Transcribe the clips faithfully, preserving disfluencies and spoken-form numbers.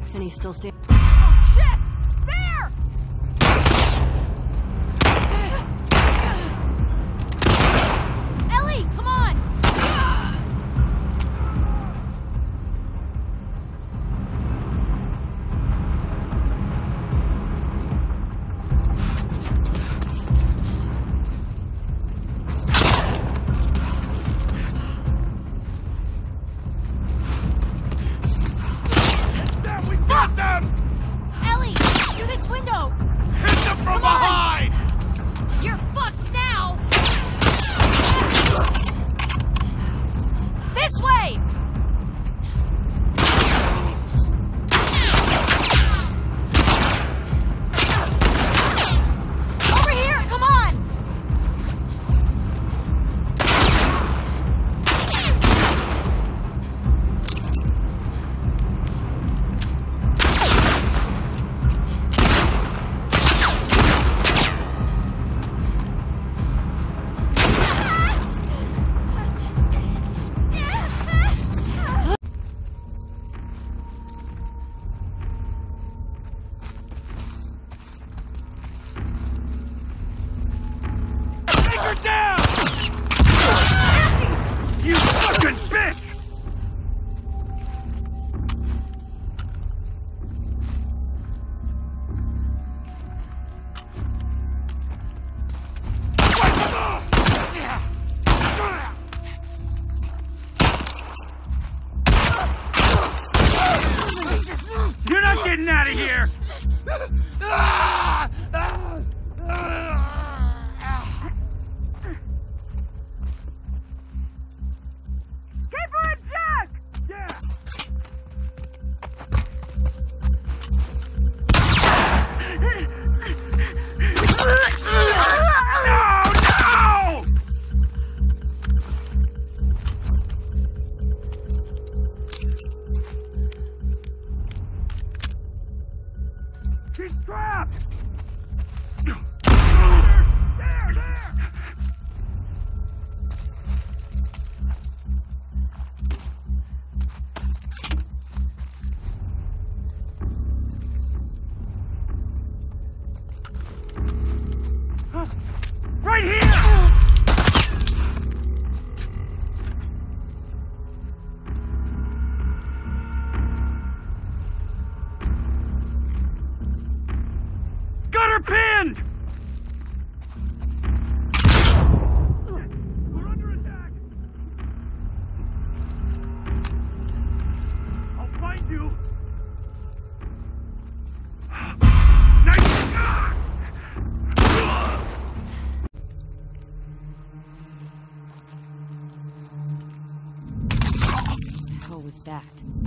And he's still standing. Oh, shit! There! Ellie, come on! Got them! Ellie, through this window! Hit them from Come behind! On. You're fucked now! This way! Over here, come on! Take her down! You fucking bitch! You're not getting out of here! Keep her in check! Yeah! No! No! She's trapped! There, there! Right here! Got her pinned! We're under attack! I'll find you! Nice! What was that?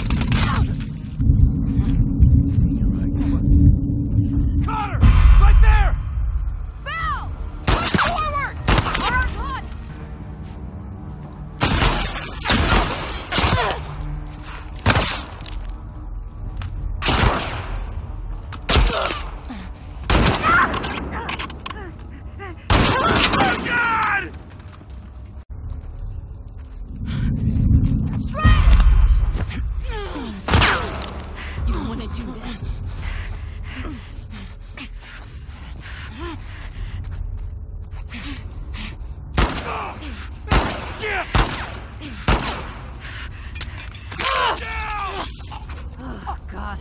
Got her! Right there! Val! Push forward! Alright, run! Oh, God! You don't want to do this. Shit! Oh, God.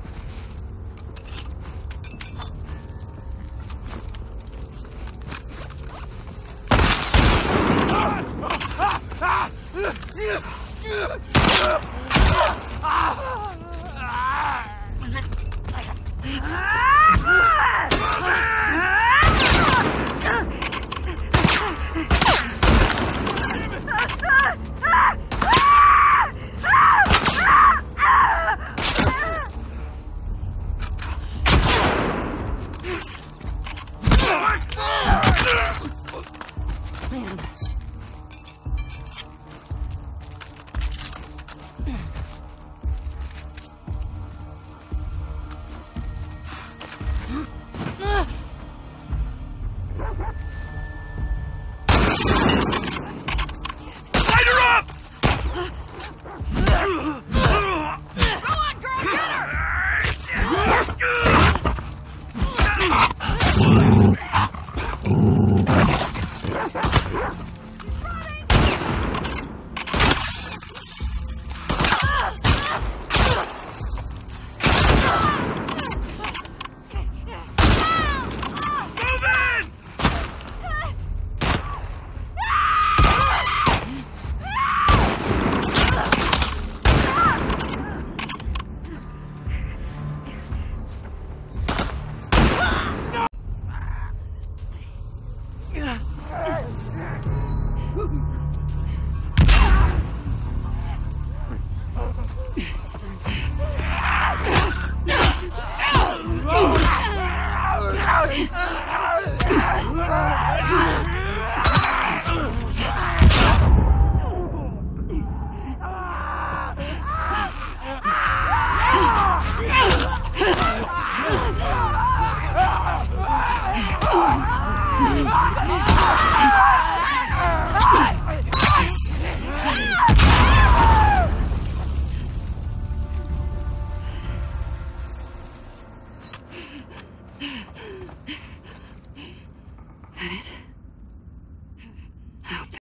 Man. Light her up! Go on, girl, get her! Ah!